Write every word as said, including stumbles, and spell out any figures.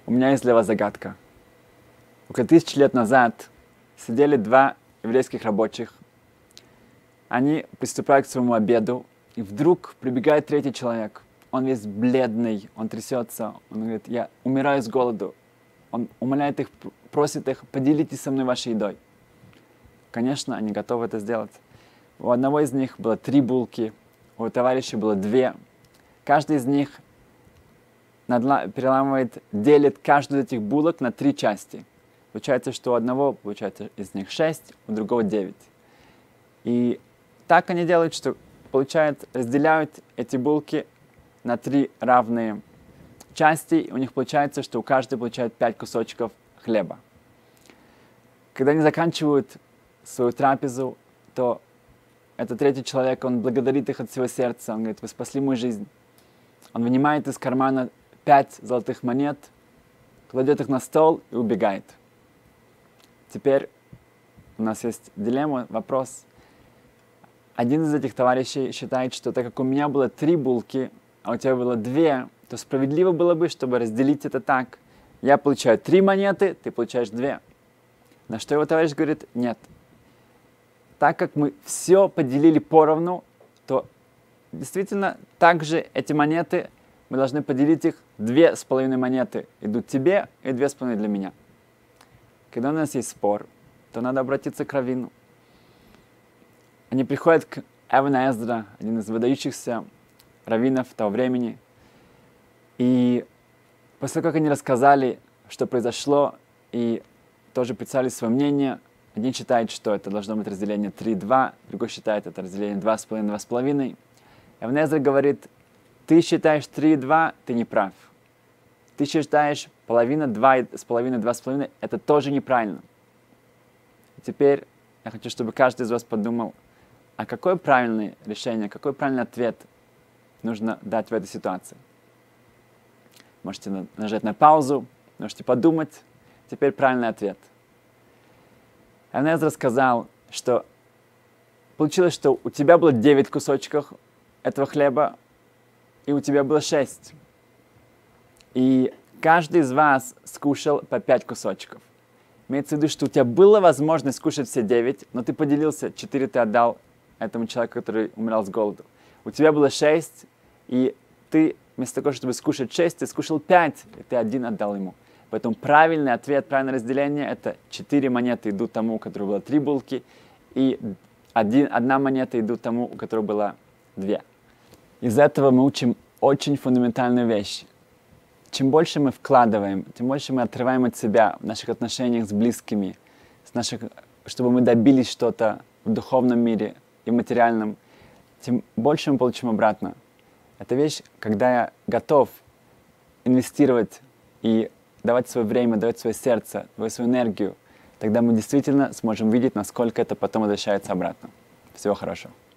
У меня есть для вас загадка. Около тысячи лет назад сидели два еврейских рабочих. Они приступают к своему обеду, и вдруг прибегает третий человек. Он весь бледный, он трясется, он говорит: я умираю с голоду. Он умоляет их, просит их: поделитесь со мной вашей едой. Конечно, они готовы это сделать. У одного из них было три булки, у товарища было две. Каждый из них переламывает, делит каждую из этих булок на три части. Получается, что у одного, получается, из них шесть, у другого девять. И так они делают, что получают, разделяют эти булки на три равные части. И у них получается, что у каждой получает пять кусочков хлеба. Когда они заканчивают свою трапезу, то этот третий человек, он благодарит их от всего сердца. Он говорит: вы спасли мою жизнь. Он вынимает из кармана пять золотых монет, кладет их на стол и убегает. Теперь у нас есть дилемма, вопрос. Один из этих товарищей считает, что так как у меня было три булки, а у тебя было две, то справедливо было бы, чтобы разделить это так. Я получаю три монеты, ты получаешь две. На что его товарищ говорит: нет. Так как мы все поделили поровну, то действительно также эти монеты, мы должны поделить их, две с половиной монеты идут тебе и две с половиной для меня. Когда у нас есть спор, то надо обратиться к раввину. Они приходят к Эвен Эздра, один из выдающихся раввинов того времени. И после того, как они рассказали, что произошло, и тоже представили свое мнение, один считает, что это должно быть разделение три-два, другой считает, это разделение два с половиной, два с половиной. Эвен Эздра говорит: ты считаешь три-два, ты не прав. Ты считаешь половина, два с половиной, два с половиной, это тоже неправильно. И теперь я хочу, чтобы каждый из вас подумал, а какое правильное решение, какой правильный ответ нужно дать в этой ситуации. Можете нажать на паузу, можете подумать. Теперь правильный ответ. Эвен Эздра сказал, что получилось, что у тебя было девять кусочков этого хлеба, и у тебя было шесть. И каждый из вас скушал по пять кусочков. Имеется в виду, что у тебя была возможность скушать все девять, но ты поделился, четыре ты отдал этому человеку, который умирал с голоду. У тебя было шесть, и ты вместо того, чтобы скушать шесть, ты скушал пять, и ты один отдал ему. Поэтому правильный ответ, правильное разделение – это четыре монеты идут тому, у которого было три булки, и один, одна монета идут тому, у которого было две. Из этого мы учим очень фундаментальную вещь. Чем больше мы вкладываем, тем больше мы отрываем от себя в наших отношениях с близкими, с наших, чтобы мы добились что-то в духовном мире и материальном, тем больше мы получим обратно. Это вещь, когда я готов инвестировать и давать свое время, давать свое сердце, давать свою энергию, тогда мы действительно сможем видеть, насколько это потом возвращается обратно. Всего хорошего.